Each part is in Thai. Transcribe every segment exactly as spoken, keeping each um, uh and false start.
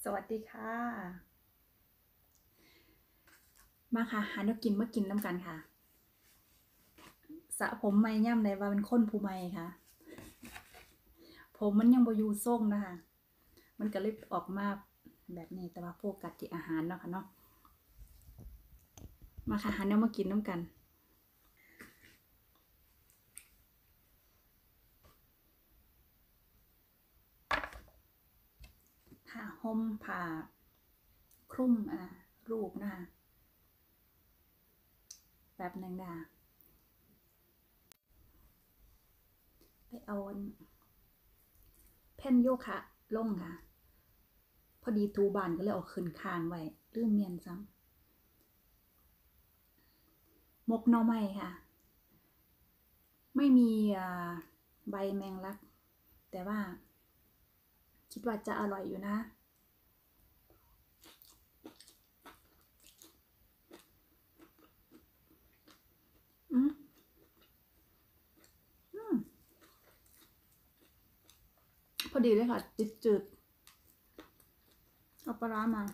สวัสดีค่ะมาค่ะหาแนวกินมากินน้ำกันค่ะสระผมไม่ย่ำใดว่าเป็นคนผู้ใหม่ค่ะผมมันยังบ่อยู่ทรงนะคะมันก็เลยออกมาแบบนี้แต่ว่าโฟกัสที่อาหารเนาะค่ะเนาะมาค่ะหาแนวมากินน้ำกันผ้าห่มผ้าคลุมอ่ารูปนะคะแบบหนึ่งดาไปเอาแผ่นโยคะลงค่ะพอดีทูบานก็เลยเอาขึ้นคางไว้ลืมเมียนซ้ำมกหน่อไม้ค่ะไม่มีใบแมงลักแต่ว่าคิดว่าจะอร่อยอยู่นะอืมอืมพอดีเลยค่ะจืดๆเอาปลาร้ามา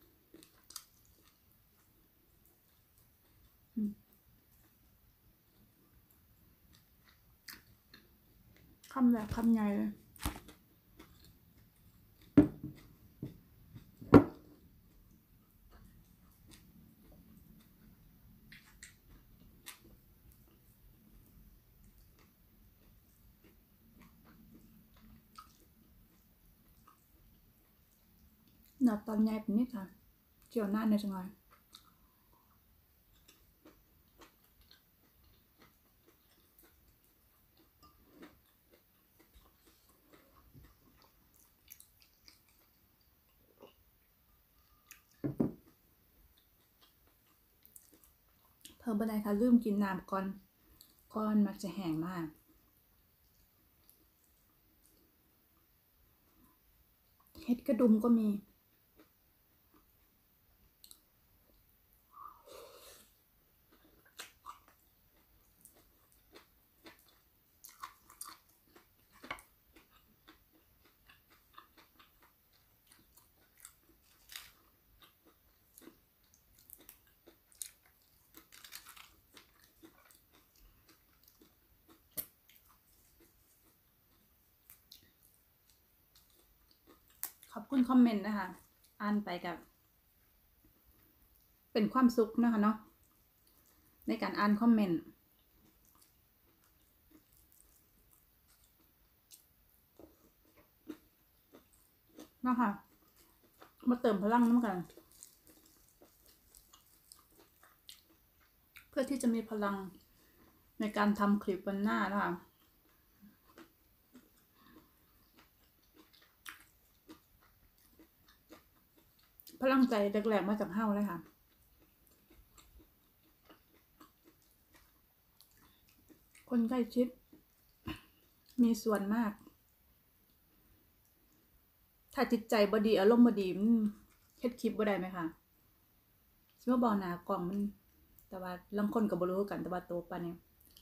คำแบบคำใหญ่เลยหนาตอนใหญ่เป็นนิดค่ะเจียวหน้าในจังเลยเพิ่มไปได้ค่ะลืมกินน้ำก่อนก่อนมักจะแห้งมากเห็ดกระดุมก็มีขอบคุณคอมเมนต์นะคะอ่านไปกับเป็นความสุขนะคะเนาะในการอ่านคอมเมนต์นะคะมาเติมพลังน้ำกันเพื่อที่จะมีพลังในการทำคลิปวันหน้านะคะพลังใจแรกๆมาจากเฮ้าเลยค่ะคนใกล้ชิดมีส่วนมากถ้าจิตใจบดีอารมณ์บดีมันเฮ็ดคลิปบ่ได้ไหมคะสิว่าบอกหนากล่องมันแต่ว่าลางคนก็บ่รู้กันแต่ว่าโตปานนี้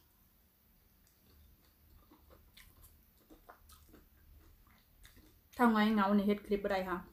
ทำไงเงาในเฮ็ดคลิปบ่ได้ค่ะ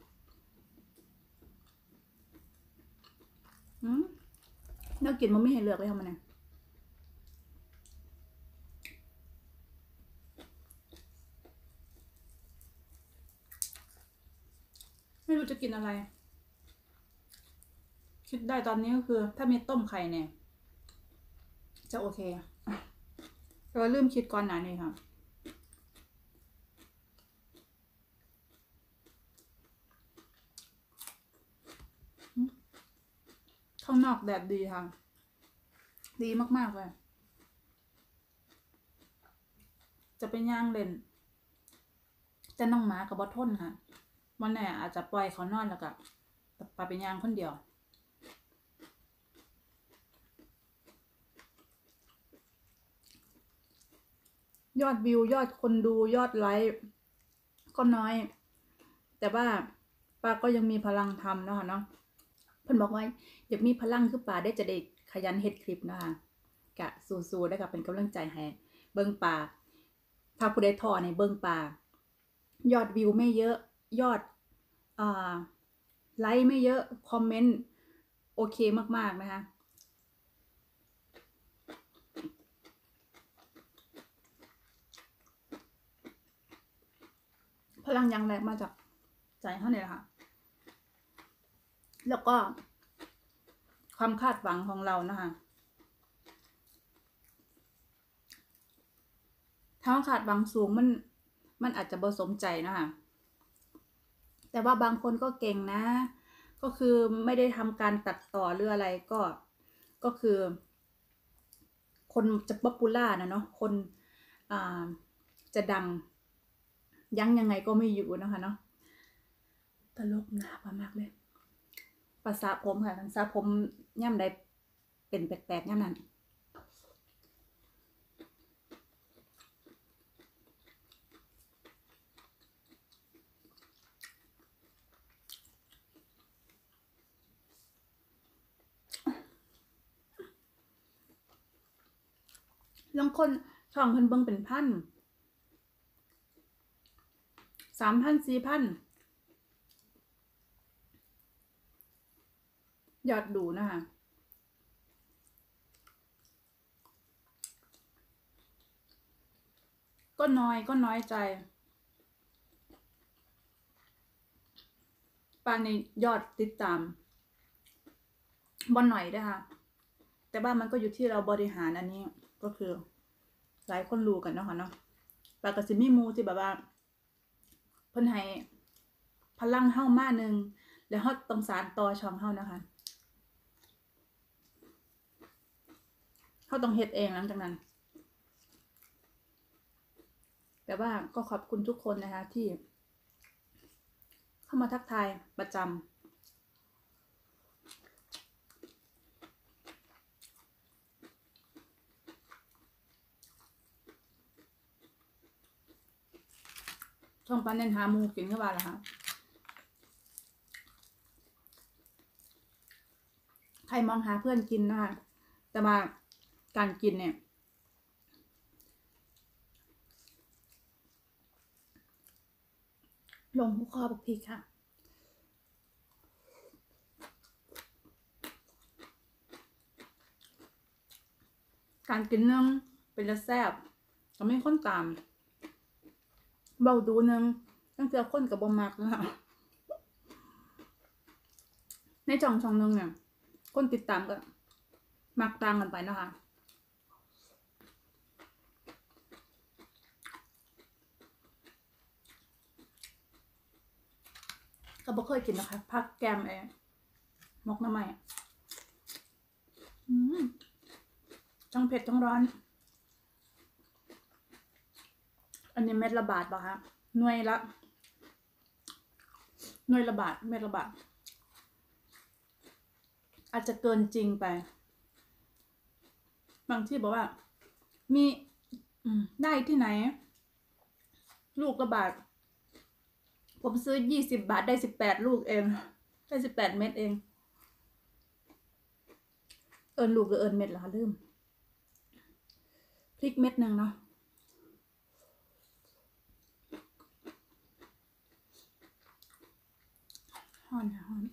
อืมแนวกินมันไม่ให้เลือกเลยค่ะมันเนี่ยไม่รู้จะกินอะไรคิดได้ตอนนี้ก็คือถ้ามีต้มไข่เนี่ยจะโอเคแต่ว่าลืมคิดก่อนหน้านี้ค่ะข้างนอกแดดดีค่ะดีมากๆเลยจะไปย่างเล่นแต่น้องหมากับบอทนค่ะวันไหนอาจจะปล่อยเขานอนแล้วก็ไปเป็นย่างคนเดียวยอดวิวยอดคนดูยอดไลค์ก็น้อยแต่ว่าป้าก็ยังมีพลังทำเนาะเนาะเพิ่นบอกว่าอยากมีพลังคือป้าได้จะได้ขยันเฮ็ดคลิปนะคะกะสู้ๆได้กับเป็นกำลังใจให้เบิ่งป้าถ้าผู้ใดท้อในเบิ่งป้ายอดวิวไม่เยอะยอดไลค์ไม่เยอะคอมเมนต์โอเคมากๆนะคะพลังยังแรงมาจากใจเขาเนี่ยค่ะแล้วก็ความคาดหวังของเรานะคะถ้าคาดหวังสูงมันมันอาจจะบ่สมใจนะคะแต่ว่าบางคนก็เก่งนะก็คือไม่ได้ทำการตัดต่อหรืออะไรก็ก็คือคนจะป๊อปปูล่านะเนาะคนอ่าจะดังยั้งยังไงก็ไม่อยู่นะคะเนาะตลกหนาประมากเลยภาษาผมค่ะภาษาผมย่ำใดเป็นแปลกๆย่ำนั้นลางคนช่องเพิ่นเบิ่งเป็นพันสามพันสี่พันยอดดูนะคะก็น้อยก็น้อยใจปานในยอดติดตามบ่หน่อยนะคะแต่ว่ามันก็อยู่ที่เราบริหารอันนี้ก็คือหลายคนรู้กันเนาะค่ะเนาะปากกสิมีมูที่แบบว่าเพิ่นให้พลังเฮ้ามาหนึ่งแล้วเฮาต้องสานต่อช่องเฮานะคะเฮาต้องเฮ็ดเองหลังจากนั้นแต่ว่าก็ขอบคุณทุกคนนะคะที่เข้ามาทักทายประจำช่องปันเน้นหามูกินเข้ามาแล้วค่ะใครมองหาเพื่อนกินนะคะแต่มาการกินเนี่ยลงหัวข้อบักพีค่ะการกินนึงเป็นจะแซ่บก็ไม่ค้นตามเบาดูนึงตั้งแต่คนกับบอมักนะคะในจ่องช่องนึงเนี่ยคนติดตามก็มักต่างกันไปนะคะก็บ่เคยกินนะคะผักแกมเองมกน้ำใหม่ทั้งเผ็ดทั้งร้อนอันนี้เม็ดละบาทป่ะคะหน่วยละหน่วยละบาทเม็ดละบาทอาจจะเกินจริงไปบางที่บอกว่ามีได้ที่ไหนลูกละบาทผมซื้อยี่สิบบาทได้สิบแปดลูกเองได้สิบแปดเม็ดเองเอิญลูกหรือเอิญเม็ดเหรอคะลืมพริกเม็ดหนึ่งเนาะฮอนฮอน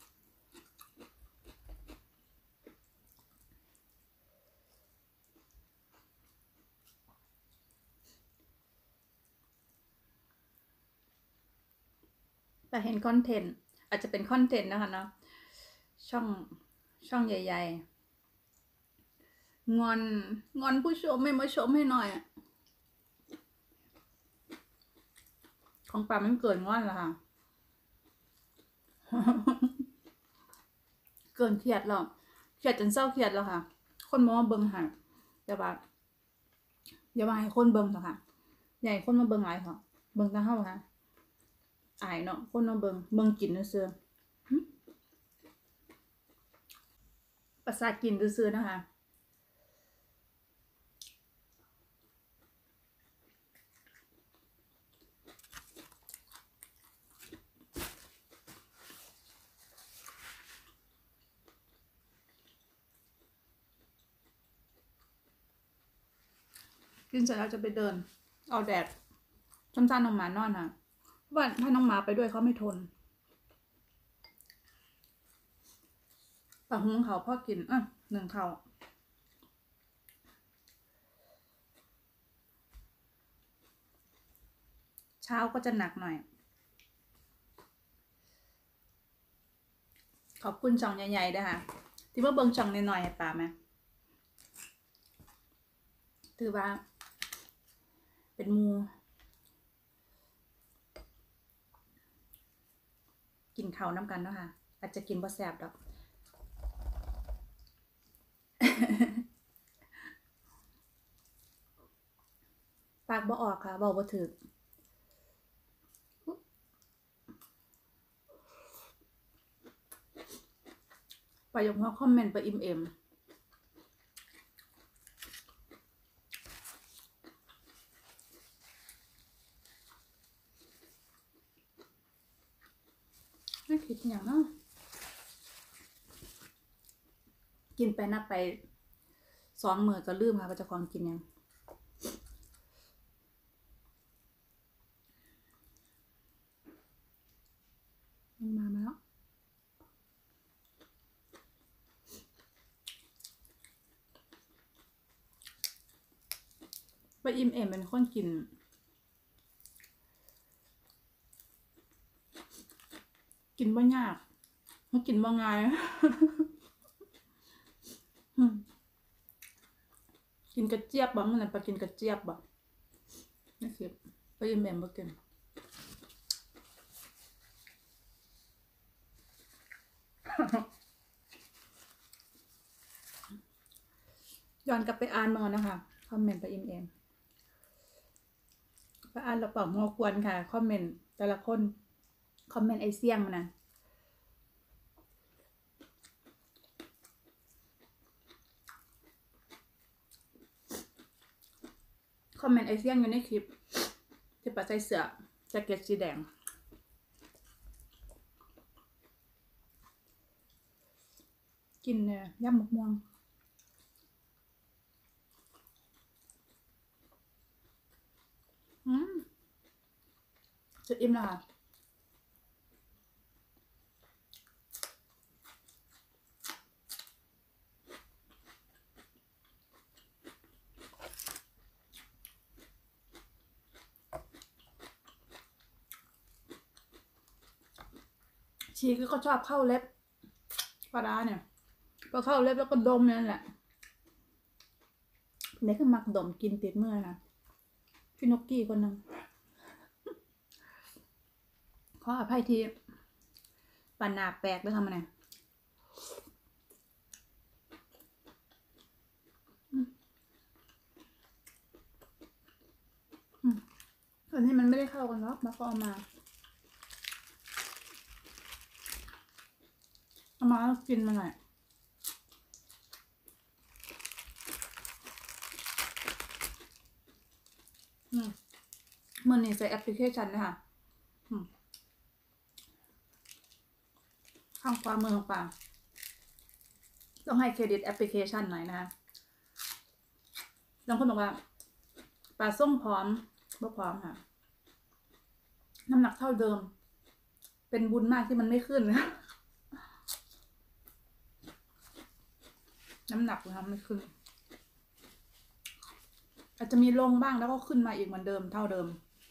แต่เห็นคอนเทนต์อาจจะเป็นคอนเทนต์นะคะเนาะช่องช่องใหญ่ๆงอนงอนผู้ชมไม่มาชมให้หน่อยของป่ามันเกินงอนแล้วค่ะเกินเครียดแล้วเครียดจนเศร้าเครียดแล้วค่ะคนมองว่าเบิ่งหาแต่ว่าอย่ามาให้คนเบิ่งเถอะค่ะใหญ่คนมาเบิ่งหลายค่ะเบิ่งตาเฮาค่ะอายเนาะคนมาเบิ่งเบิ่งกินซื่อประสาทกินซื่อๆนะคะกินเสร็จแล้วจะไปเดินเอาแดดสั้นๆน้องหมานอนค่ะว่าถ้าน้องหมาไปด้วยเขาไม่ทนปลาหุงเขาพ่อกินอ่ะหนึ่งเขาเช้าก็จะหนักหน่อยขอบคุณช่องใหญ่ๆด้วยค่ะที่ว่าเบิ่งช่องหน่อยๆให้ป่าไหมถือว่าเป็นมูกินข้าวน้ำกันเนาะค่ะอาจจะกินบ่แซ่บดอกปากบ่ออกค่ะบอกบ่ถึกไปยกหัวคอมเมนต์ไปอิมเอ็มไม่คิดอย่างเนาะกินไปนับไปสองมื้อก็ลืมค่ะว่าเจะของกินยังมามาแล้วไปอิมเอ็มเป็นคนกินกินบ่ยากมันกินบ่ง่าย กินกระเจี๊ยบบ่มันน่ะไปกินกระเจี๊ยบบ่นี่สิไปอิมเอ็มบ่กินย้อนกลับไปอ่านมานะคะคอมเมนต์ไปอิมเอ็มไปอ่านแล้วเปล่าหัวควนค่ะคอมเมนต์แต่ละคนคอมเมนต์ไอเสี่ยงมันนะคอมเมนต์ไอเสี่ยงอยู่ในคลิปที่ปะใส่เสื้อแจ็คเก็ตสีแดงกินเนี่ยย่ำมะม่วงอืมจะอิ่มแล้วค่ะชีก็ชอบเข้าเล็บปลาร้าเนี่ยพอเข้าเล็บแล้วก็ดมนั่นแหละเนี่ยคือมักดมกินติดเมื่อนะพี่นกกี้คนหนึ่งขออภัยทีปันนาแปลกด้วยทำอะไรอันนี้มันไม่ได้เข้ากันหรอกมาก็เอามาเอามาแล้วกินมาหน่อยอืมมันนี่ใส่แอปพลิเคชันนะคะข้างขวามือของป่าต้องให้เครดิตแอปพลิเคชันหน่อยนะคะบางคนบอกว่าป่าส่งพร้อมบ่พร้อมค่ะน้ำหนักเท่าเดิมเป็นบุญมากที่มันไม่ขึ้นนะน้ำหนักนะคะไม่ขึ้นอาจจะมีลงบ้างแล้วก็ขึ้นมาอีกเหมือนเดิมเท่าเดิม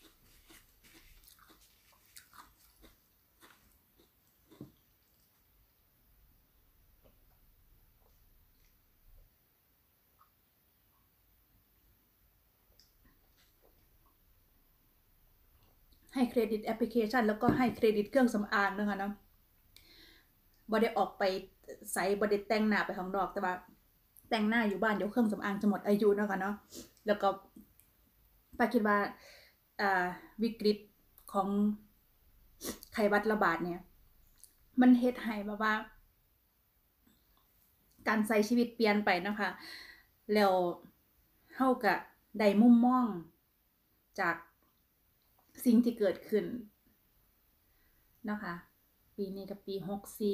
ให้เครดิตแอปพลิเคชันแล้วก็ให้เครดิตเครื่องสำอางนะคะเนาะบ่ได้ออกไปใส่บ่ได้แต่งหน้าไปข้างนอกแต่ว่าแต่งหน้าอยู่บ้านเดี๋ยวเครื่องสำอางจะหมดอายุนะคะเนาะแล้วก็ป้าคิดว่าอ่าวิกฤตของไข้หวัดระบาดเนี่ยมันเฮ็ดให้แบบว่าการใช้ชีวิตเปลี่ยนไปนะคะแล้วเฮาก็ได้มุมมองจากสิ่งที่เกิดขึ้นนะคะปีนี้กับปีหกสี่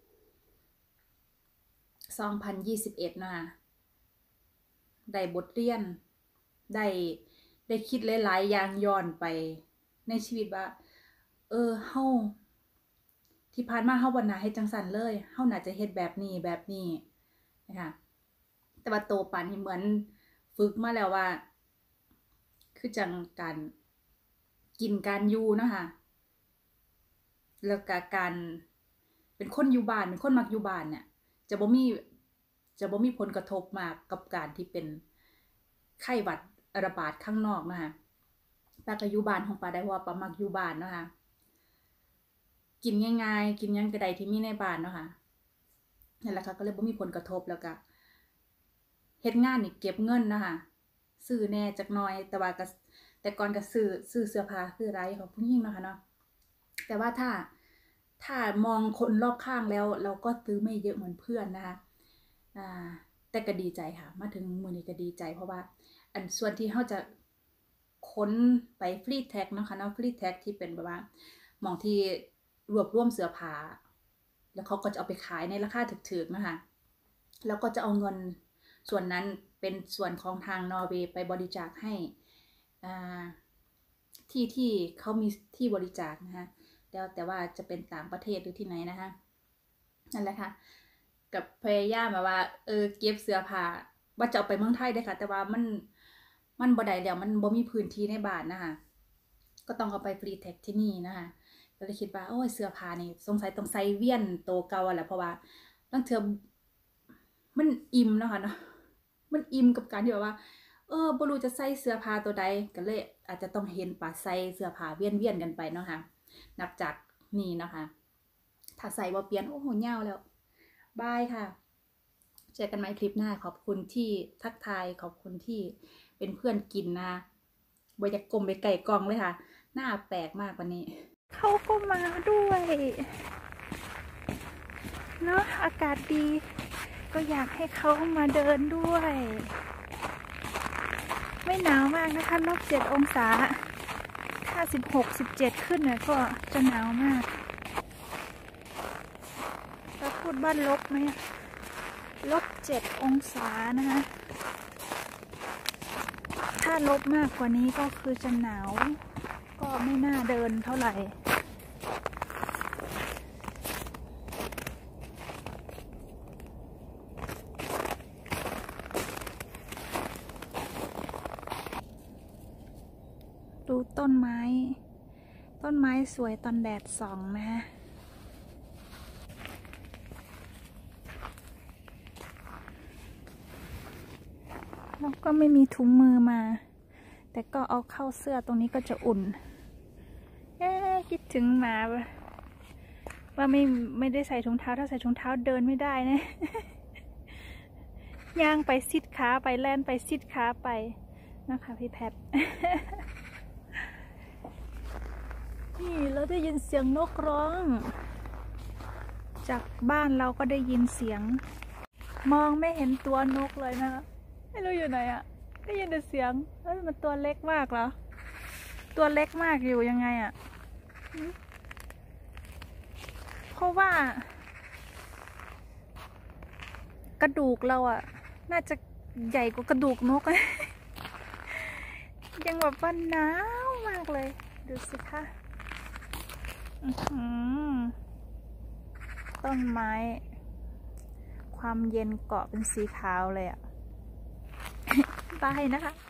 สองพันยี่สิบเอ็ดนะคะได้บทเรียนได้ได้คิดหลายๆอย่างย้อนไปในชีวิตว่าเออเฮาที่ผ่านมาเฮาบ่น่าเฮ็ดจังซั่นเลยเฮาน่าจะเฮ็ดแบบนี้แบบนี้นะคะแต่ว่าโตปานนี้เหมือนฝึกมาแล้วว่าคือจังการกินการอยู่เนาะค่ะแล้วก็การเป็นคนอยู่บ้านเป็นคนมักอยู่บ้านเนี่ยจะบ่มีจะบ่มีผลกระทบมากกับการที่เป็นไข้หวัดระบาดข้างนอกนะคะป้าก็อยู่บ้านของป้าได้เพราะว่าป้ามักอยู่บ้านเนาะค่ะกินง่ายๆกินหยังก็ได้ที่มีในบ้านเนาะค่ะนั่นแหละค่ะก็เลยบ่มีผลกระทบแล้วก็เฮ็ดงานนี่เก็บเงินนะคะซื้อแน่จักหน่อยแต่ว่าก็แต่ก่อนก็ซื้อซื้อเสื้อผ้าซื้ออะไรของผู้หญิงเนาะค่ะเนาะแต่ว่าถ้าถ้ามองคนรอบข้างแล้วเราก็ซื้อไม่เยอะเหมือนเพื่อนนะคะอ่าแต่ก็ดีใจค่ะมาถึงมื้อนี้ก็ดีใจเพราะว่าอันส่วนที่เฮาจะค้นไปฟรีแท็กเนาะค่ะเนาะฟรีแท็กที่เป็นแบบว่าหม่องที่รวบรวมเสื้อผ้าแล้วเขาก็จะเอาไปขายในราคาถูกๆนะคะแล้วก็จะเอาเงินส่วนนั้นเป็นส่วนของทางนอร์เวย์ไปบริจาคให้ที่ที่เขามีที่บริจาคนะคะแล้วแต่ว่าจะเป็นต่างประเทศหรือที่ไหนนะคะนั่นแหละค่ะกับพยายามแบบว่าเออเก็บเสื้อผ้าว่าจะเอาไปเมืองไทยได้ค่ะแต่ว่ามันมันบ่ได้แล้วมันบ่มีพื้นที่ในบ้านนะคะก็ต้องเอาไปฟรีแท็กที่นี่นะคะก็เลยคิดว่าโอ้ยเสื้อผ้านี่สงสัยต้องใส่เวียนโตเก่าแหละเพราะว่าบางเทื่อมันอิ่มเนาะค่ะเนาะมันอิ่มกับการที่แบบว่าเออบ่รู้จะใส่เสื้อผ้าตัวใดก็เลยอาจจะต้องเห็นป่าใส่เสื้อผ้าเวียนๆกันไปเนาะค่ะนับจากนี้นะคะถ้าใส่บ่เปลี่ยนโอ้โหยาวแล้วบายค่ะเจอกันใหม่คลิปหน้าขอบคุณที่ทักทายขอบคุณที่เป็นเพื่อนกินนะบ่อยากกลมไปไก่กองเลยค่ะหน้าแปลกมากวันนี้เขาก็มาด้วยเนาะอากาศดีก็อยากให้เขามาเดินด้วยไม่หนาวมากนะคะลบเจ็ดองศาถ้าสิบหก สิบเจ็ดขึ้นเนี่ยก็จะหนาวมากเราพูดบ้านลบไหมลบเจ็ดองศานะคะถ้าลบมากกว่านี้ก็คือจะหนาวก็ไม่น่าเดินเท่าไหร่ดูต้นไม้ต้นไม้สวยตอนแดดส่องนะฮะแล้วก็ไม่มีถุงมือมาแต่ก็เอาเข้าเสื้อตรงนี้ก็จะอุ่นเอ๊ะคิดถึงหมาว่าไม่ไม่ได้ใส่ถุงเท้าถ้าใส่ถุงเท้าเดินไม่ได้นะ ย่างไปซิดขาไปแล่นไปซิดขาไปนะคะพี่แพท นี่เราได้ยินเสียงนกร้องจากบ้านเราก็ได้ยินเสียงมองไม่เห็นตัวนกเลยนะไม่รู้อยู่ไหนอะได้ยินแต่เสียงเฮ้ยมันตัวเล็กมากเหรอตัวเล็กมากอยู่ยังไงอะเพราะว่ากระดูกเราอะน่าจะใหญ่กว่ากระดูกนก ยังแบบว่าหนาวมากเลยดูสิคะต้นไม้ความเย็นเกาะเป็นสีขาวเลยอะ บายนะคะ